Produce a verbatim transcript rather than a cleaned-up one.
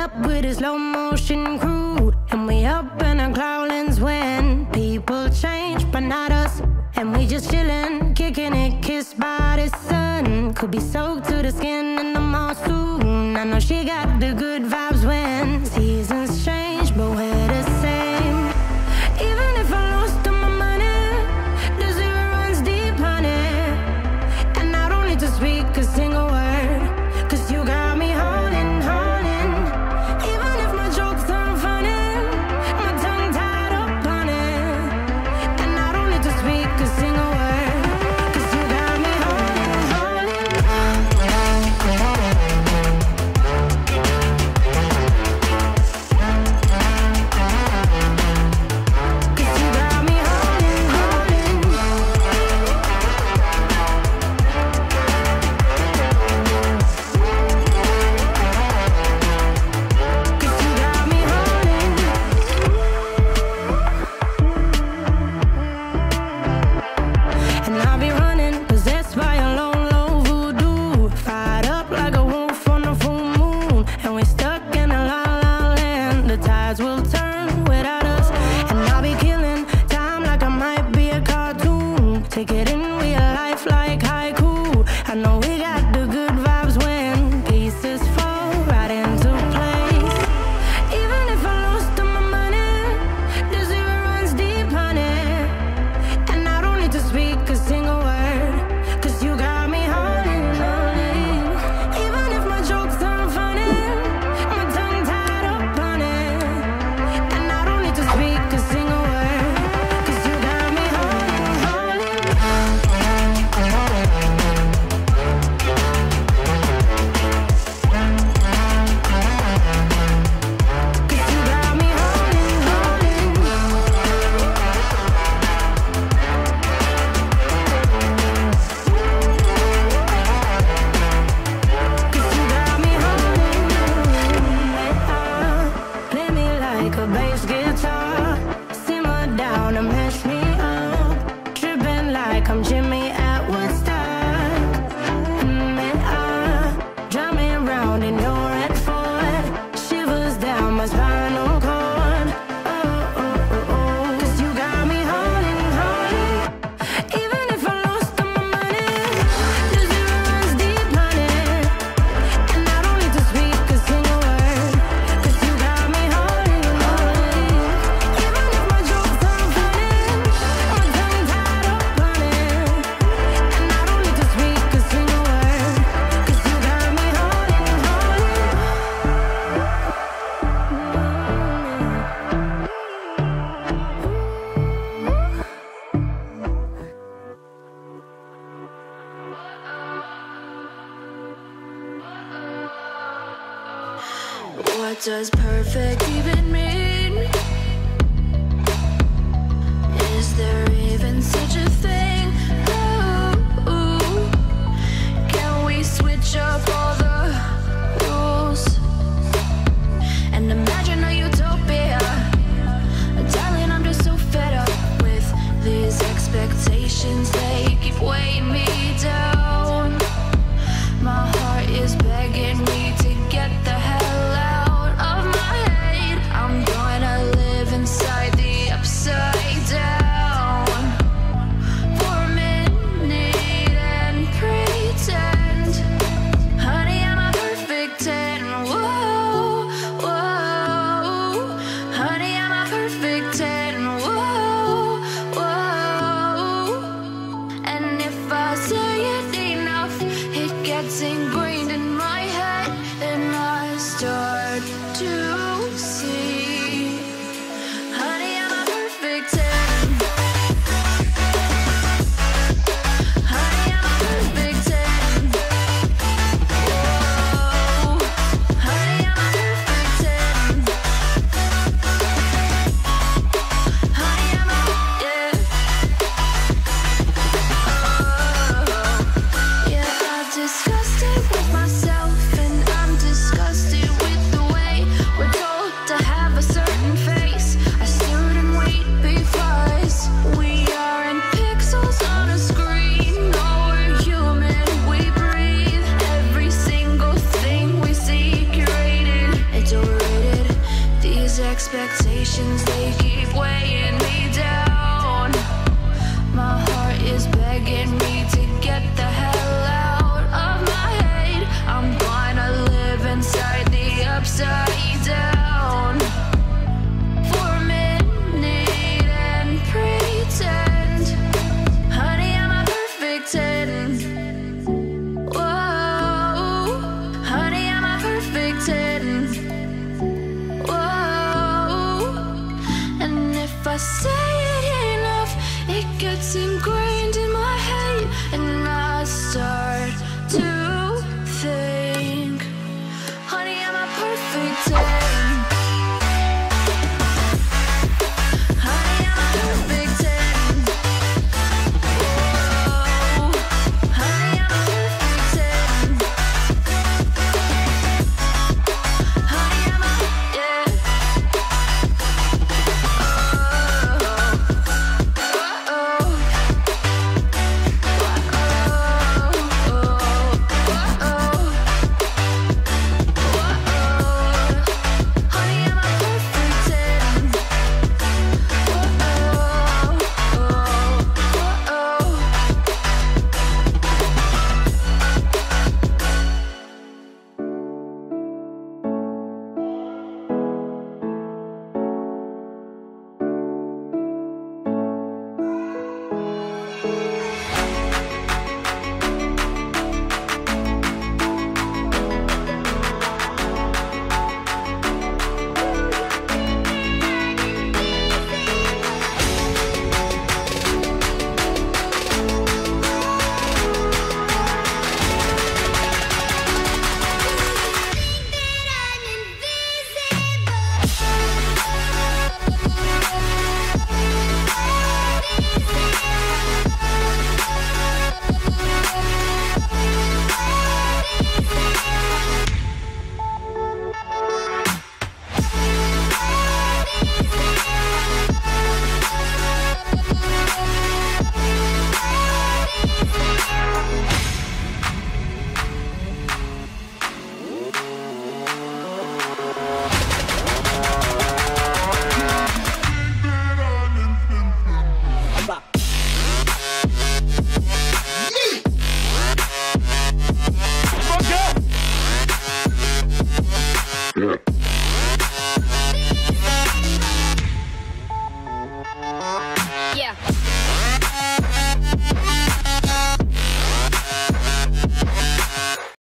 up with a slow motion crew, and we up in our cloudlands when people change, but not us. And we just chillin', kicking it, kissed by the sun. Could be soaked to the skin in the mall soon. I know she got the good vibes when seasons change, but we're the same. Even if I lost all my money, the zero runs deep, honey. And I don't need to speak a single word, cause you got me holding, holding. Even if my jokes aren't funny, my tongue tied up on it. And I don't need to speak a single word, cause you got me holding, holding. Cause you got me holding, holding. Cause you got me holding. And I'll be running, possessed by a low, low voodoo. Fired up like a wolf on a full moon. And we're stuck in a la la land. The tides will turn without us. And I'll be killing time like I might be a cartoon. Take it in real life like haiku. I know we got the good vibes when pieces fall right into place. Even if I lost all my money, the zero runs deep, honey. And I don't need to speak a single word, cause you got me holding, holding. Even if my jokes aren't funny, my tongue tied up on it. And I don't need to speak a single word, cause you got me holding, holding. Cause you got me holding, holding. Cause you got me holding. Play me like a bass guitar, simmer down and mess me up. Tripping like I'm Jimmy at Woodstock. Mm, and I drive me round in your red Ford, shivers down my spinal cord. Oh, oh, oh, oh. Cause you got me holding, holding. Even if I lost all my money, the zero runs deep, honey. And I don't need to speak a single word, cause you got me holding, holding. Even if my jokes aren't funny, my tongue tied up on it. And I don't need to speak a single word, cause you got me holding, What does perfect even mean? Is there even such a thing? Ooh, can we switch up all the rules and imagine a utopia? Darling, I'm just so fed up with these expectations. They keep weighing me down. My heart is begging me to get the hell out of my head. I'm gonna live inside the upside down for a minute and pretend, honey, I'm a perfect ten. Whoa, whoa, honey, I'm a perfect ten. Whoa, whoa. And if I say it enough, it gets ingrained in my head, and I start to see, honey, I'm a perfect ten. Honey, I'm a perfect ten. Whoa, honey, I'm a perfect ten. Honey, I'm a, yeah. Oh, yeah, I've discussed it with my expectations, they keep weighing me down. My heart is begging me to get the hell out of my head. I'm gonna live inside the upside down for a minute and pretend, honey, I'm a perfect ten. Whoa, honey, I'm a perfect ten. Whoa, and if I say it enough, it gets ingrained in my head, and I start to think, honey, I'm a perfect ten. Honey, I'm a perfect ten. Whoa, honey, I'm a perfect ten. Honey, I'm a, yeah. Yeah.